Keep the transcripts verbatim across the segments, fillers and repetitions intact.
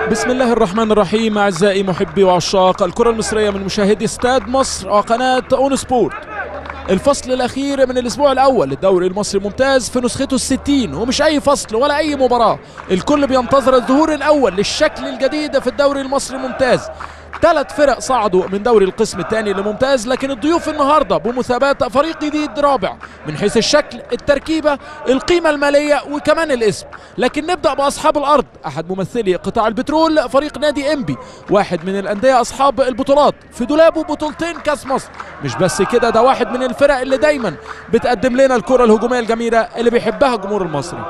بسم الله الرحمن الرحيم. أعزائي محبي وعشاق الكرة المصرية من مشاهدي استاد مصر وقناة اون سبورت، الفصل الأخير من الأسبوع الأول للدوري المصري الممتاز في نسخته الستين، ومش أي فصل ولا أي مباراة، الكل بينتظر الظهور الأول للشكل الجديد في الدوري المصري الممتاز. ثلاث فرق صعدوا من دوري القسم الثاني لممتاز، لكن الضيوف النهارده بمثابات فريق جديد رابع من حيث الشكل، التركيبه، القيمه الماليه وكمان الاسم. لكن نبدا باصحاب الارض، احد ممثلي قطاع البترول فريق نادي انبي، واحد من الانديه اصحاب البطولات، في دولابه بطولتين كاس مصر. مش بس كده، ده واحد من الفرق اللي دايما بتقدم لنا الكره الهجوميه الجميله اللي بيحبها الجمهور المصري.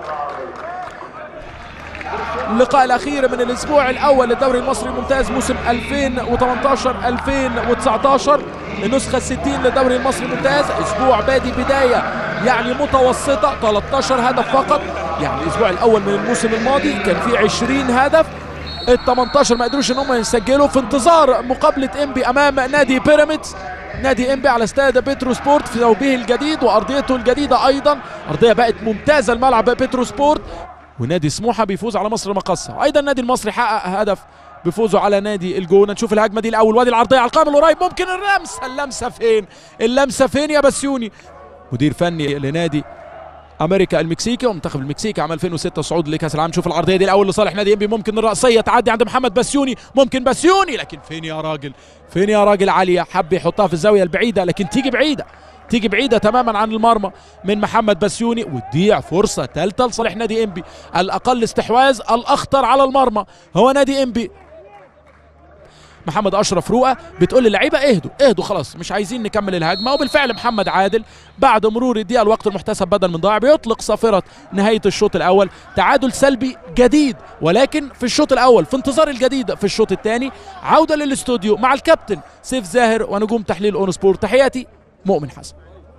اللقاء الاخير من الاسبوع الاول للدوري المصري الممتاز موسم ألفين وثمانية عشر ألفين وتسعة عشر، النسخه الستين للدوري المصري الممتاز. اسبوع بادي بدايه يعني متوسطه، ثلاثة عشر هدف فقط. يعني الاسبوع الاول من الموسم الماضي كان فيه عشرين هدف، ال ثمانية عشر ما قدروش ان هم يسجلوا، في انتظار مقابله انبي امام نادي بيراميدز. نادي انبي على استاد بترو سبورت في ثوبه الجديد وارضيته الجديده، ايضا ارضيه بقت ممتازه الملعب بترو سبورت. ونادي سموحه بيفوز على مصر مقصه. ايضا النادي المصري حقق هدف بفوزه على نادي الجونه. نشوف الهجمه دي الاول، وادي العرضيه على القائم القريب، ممكن اللمسه اللمسه فين؟ اللمسه فين يا بسيوني؟ مدير فني لنادي امريكا المكسيكي ومنتخب المكسيك عام ألفين وستة صعود لكاس العالم. شوف العرضيه دي الاول لصالح نادي انبي، ممكن الراسيه تعدي عند محمد بسيوني، ممكن بسيوني، لكن فين يا راجل؟ فين يا راجل؟ عاليه، حب يحطها في الزاويه البعيده لكن تيجي بعيده، تيجي بعيدة تماما عن المرمى من محمد بسيوني، وتضيع فرصة ثالثة لصالح نادي انبي. الأقل استحواذ، الأخطر على المرمى هو نادي انبي. محمد أشرف رؤى بتقول للعيبة اهدوا اهدوا خلاص، مش عايزين نكمل الهجمة. وبالفعل محمد عادل بعد مرور الدقيقة الوقت المحتسب بدل من ضايع بيطلق صافرة نهاية الشوط الأول. تعادل سلبي جديد، ولكن في الشوط الأول في انتظار الجديد في الشوط الثاني. عودة للاستوديو مع الكابتن سيف زاهر ونجوم تحليل اون سبورت. تحياتي مؤمن حسن.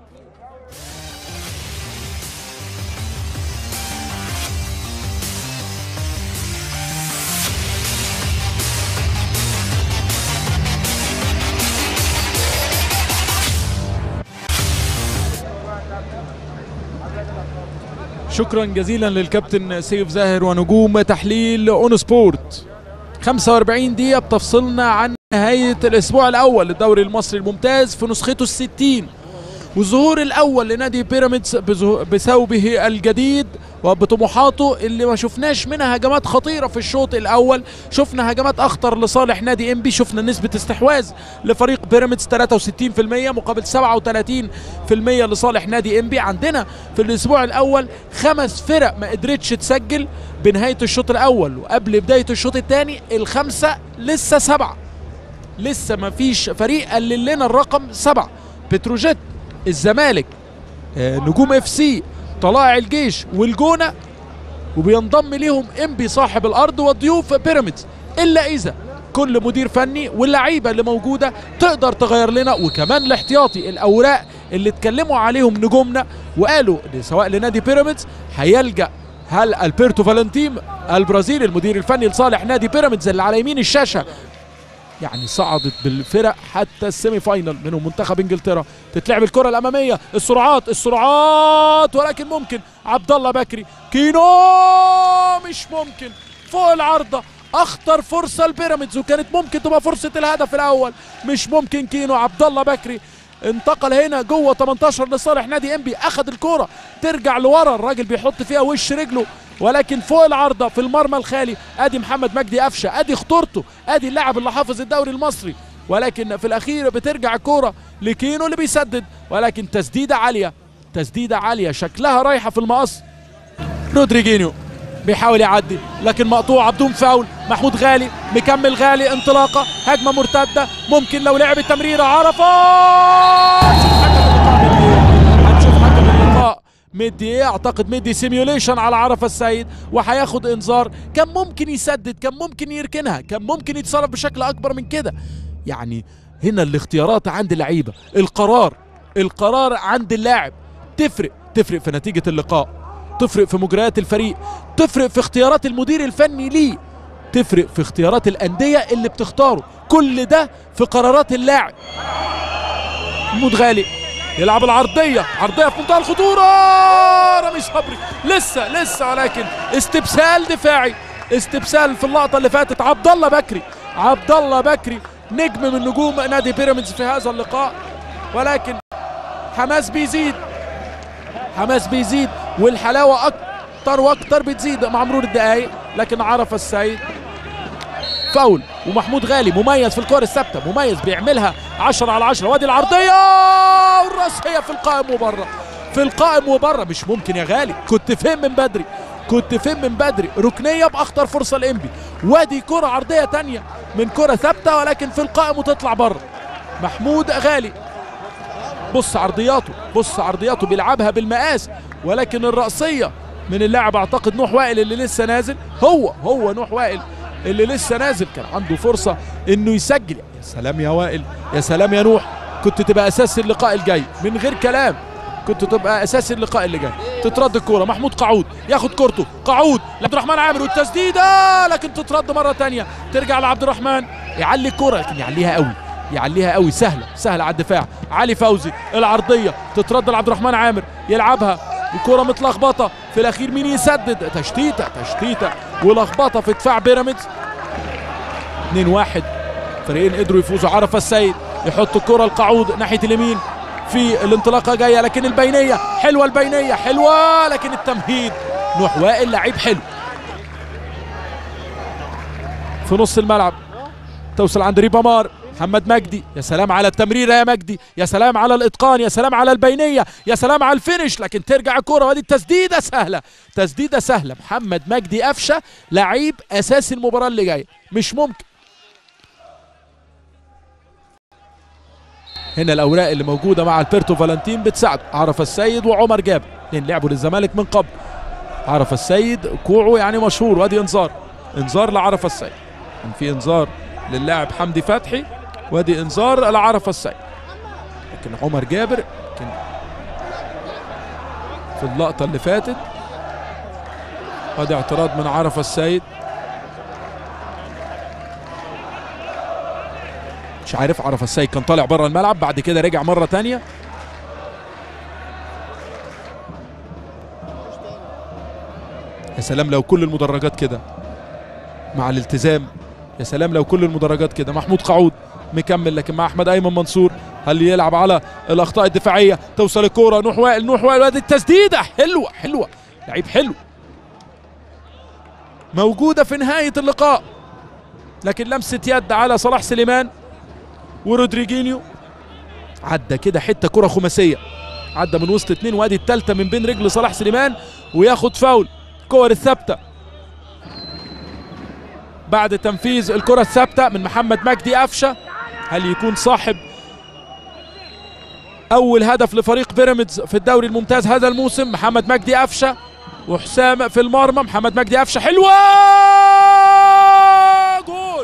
شكرا جزيلا للكابتن سيف زاهر ونجوم تحليل اون سبورت. خمسة وأربعين دقيقة بتفصلنا عن نهاية الأسبوع الأول للدوري المصري الممتاز في نسخته الستين، والظهور الأول لنادي بيراميدز بثوبه الجديد وبطموحاته اللي ما شفناش منها هجمات خطيرة في الشوط الأول. شفنا هجمات أخطر لصالح نادي انبي، شفنا نسبة استحواذ لفريق بيراميدز ثلاثة وستين بالمئة مقابل سبعة وثلاثين بالمئة لصالح نادي انبي. عندنا في الأسبوع الأول خمس فرق ما قدرتش تسجل بنهاية الشوط الأول، وقبل بداية الشوط الثاني الخمسة لسه سبعة، لسه ما فيش فريق قلل لنا الرقم سبعة. بتروجيت، الزمالك، نجوم اف سي، طلائع الجيش والجونه، وبينضم ليهم انبي صاحب الارض وضيوف بيراميدز، الا اذا كل مدير فني واللعيبه اللي موجوده تقدر تغير لنا. وكمان الاحتياطي، الاوراق اللي اتكلموا عليهم نجومنا وقالوا سواء لنادي بيراميدز هيلجأ هل البرتو فالنتين البرازيلي المدير الفني لصالح نادي بيراميدز اللي على يمين الشاشه، يعني صعدت بالفرق حتى السيمي فاينل منهم منتخب انجلترا. تتلعب الكره الاماميه، السرعات السرعات، ولكن ممكن عبد الله بكري، كينو مش ممكن فوق العارضه. اخطر فرصه لبيراميدز وكانت ممكن تبقى فرصه الهدف الاول، مش ممكن. كينو عبد الله بكري انتقل هنا جوه ثمانية عشر لصالح نادي انبي، اخذ الكره ترجع لورا، الراجل بيحط فيها وش رجله، ولكن فوق العارضه في المرمى الخالي. ادي محمد مجدي قفشه، ادي خطورته، ادي اللاعب اللي حافظ الدوري المصري. ولكن في الاخير بترجع الكوره لكينو اللي بيسدد، ولكن تسديده عاليه، تسديده عاليه شكلها رايحه في المقص. رودريجينيو بيحاول يعدي لكن مقطوعه بدون فاول. محمود غالي مكمل، غالي انطلاقه، هجمه مرتده، ممكن لو لعب التمريره. عرفات هنشوف حكم اللقاء مدي ايه، اعتقد مدي سيميوليشن على عرفة السيد وهياخد انذار. كان ممكن يسدد، كان ممكن يركنها، كان ممكن يتصرف بشكل اكبر من كده. يعني هنا الاختيارات عند اللعيبه، القرار القرار عند اللاعب تفرق، تفرق في نتيجه اللقاء، تفرق في مجريات الفريق، تفرق في اختيارات المدير الفني ليه، تفرق في اختيارات الانديه اللي بتختاره. كل ده في قرارات اللاعب. محمود غالي يلعب العرضيه، عرضيه في منتهى الخطوره، رامي صبري لسه لسه ولكن استبسال دفاعي استبسال في اللقطه اللي فاتت. عبد الله بكري، عبد الله بكري نجم من نجوم نادي بيراميدز في هذا اللقاء، ولكن حماس بيزيد، حماس بيزيد والحلاوه اكتر واكتر بتزيد مع مرور الدقائق. لكن عرف السيد فاول، ومحمود غالي مميز في الكور الثابته، مميز بيعملها عشرة على عشرة. وادي العرضيه والراسيه في القائم وبره، في القائم وبره. مش ممكن يا غالي، كنت فين من بدري، كنت فين من بدري. ركنيه باخطر فرصه لانبي، وادي كره عرضيه ثانيه من كره ثابته ولكن في القائم وتطلع بره. محمود غالي بص عرضياته، بص عرضياته بيلعبها بالمقاس، ولكن الرأسية من اللاعب اعتقد نوح وائل اللي لسه نازل. هو هو نوح وائل اللي لسه نازل، كان عنده فرصة انه يسجل. يا سلام يا وائل، يا سلام يا نوح، كنت تبقى اساس اللقاء الجاي من غير كلام، كنت تبقى اساس اللقاء اللي جاي. تترد الكوره، محمود قعود ياخد كورته، قعود لعبد الرحمن عامر والتسديده، لكن تترد مره ثانيه، ترجع لعبد الرحمن يعلي الكوره، لكن يعليها قوي، يعليها قوي، سهله سهله على الدفاع. علي فوزي العرضيه تترد لعبد الرحمن عامر، يلعبها الكوره متلخبطه، في الاخير مين يسدد؟ تشتيته تشتيته ولخبطه في دفاع بيراميدز. اتنين واحد، فريقين قدروا يفوزوا. عرف السيد يحط الكوره القعود ناحيه اليمين في الانطلاقه جايه، لكن البينيه حلوه، البينيه حلوه، لكن التمهيد نوح وائل لعيب حلو في نص الملعب، توصل عند ريبا مار. محمد مجدي، يا سلام على التمريره يا مجدي، يا سلام على الاتقان، يا سلام على البينيه، يا سلام على الفينش، لكن ترجع الكوره وادي التسديده سهله، تسديده سهله. محمد مجدي قفشه لعيب اساسي المباراه اللي جايه، مش ممكن. هنا الاوراق اللي موجوده مع البيرتو فالنتين بتساعده. عرف السيد وعمر جابر اثنين لعبوا للزمالك من قبل. عرف السيد كوعه يعني مشهور، وادي انذار، انذار لعرف السيد، كان في انذار للاعب حمدي فتحي، وادي انذار لعرف السيد. لكن عمر جابر كان في اللقطه اللي فاتت، وادي اعتراض من عرف السيد، مش عارف. عرف السيد كان طالع بره الملعب، بعد كده رجع مره ثانيه. يا سلام لو كل المدرجات كده مع الالتزام، يا سلام لو كل المدرجات كده. محمود قعود مكمل، لكن مع احمد ايمن منصور، هل يلعب على الاخطاء الدفاعيه؟ توصل الكوره نوح وائل، نوح وائل وادي التسديده حلوه حلوه، لعيب حلو موجوده في نهايه اللقاء، لكن لمسه يد على صلاح سليمان ورودريجينيو، عدى كده حته كره خماسيه، عدى من وسط اتنين، وادي الثالثه من بين رجل صلاح سليمان وياخد فاول. كور الثابته بعد تنفيذ الكره الثابته من محمد مجدي قفشه، هل يكون صاحب اول هدف لفريق بيراميدز في الدوري الممتاز هذا الموسم؟ محمد مجدي قفشه وحسام في المرمى. محمد مجدي قفشه حلوه، جول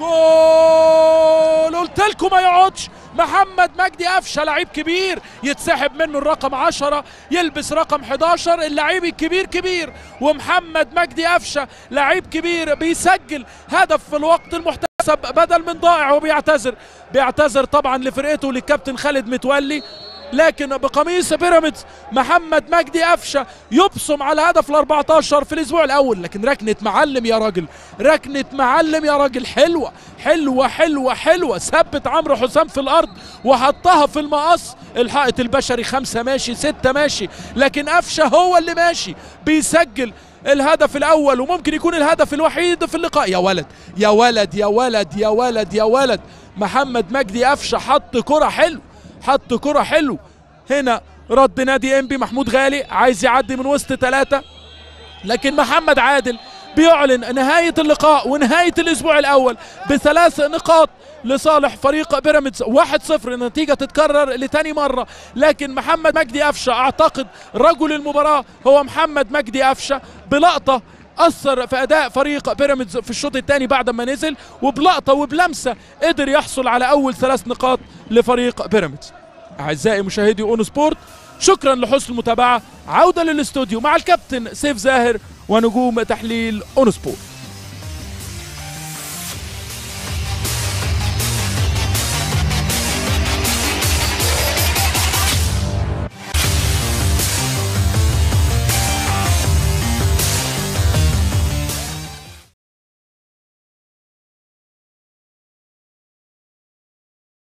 جول، قلت لكم ما يقعدش. محمد مجدي قفشه لعيب كبير، يتسحب منه الرقم عشرة يلبس رقم حداشر، اللعيب الكبير كبير، ومحمد مجدي قفشه لعيب كبير بيسجل هدف في الوقت المحتسب بدل من ضائع، وبيعتذر بيعتذر طبعا لفرقته للكابتن خالد متولي. لكن بقميص بيراميدز محمد مجدي قفشه يبصم على هدف ال أربعتاشر في الاسبوع الاول، لكن ركنه معلم يا راجل، ركنه معلم يا راجل، حلوه حلوه حلوه حلوه، ثبت عمرو حسام في الارض وحطها في المقص. الحائط البشري خمسه ماشي، سته ماشي، لكن قفشه هو اللي ماشي بيسجل الهدف الاول، وممكن يكون الهدف الوحيد في اللقاء. يا ولد يا ولد يا ولد يا ولد يا ولد، محمد مجدي قفشه حط كره حلو، حط كرة حلو. هنا رد نادي انبي، محمود غالي عايز يعدي من وسط ثلاثة، لكن محمد عادل بيعلن نهاية اللقاء ونهاية الأسبوع الأول بثلاث نقاط لصالح فريق بيراميدز. واحد صفر، النتيجة تتكرر لتاني مرة، لكن محمد مجدي قفشه أعتقد رجل المباراة هو محمد مجدي قفشه، بلقطة أثر في أداء فريق بيراميدز في الشوط الثاني بعد ما نزل، وبلقطة وبلمسة قدر يحصل على أول ثلاث نقاط لفريق بيراميدز. أعزائي مشاهدي أون سبورت، شكرا لحسن المتابعة. عودة للاستوديو مع الكابتن سيف زاهر ونجوم تحليل أون سبورت.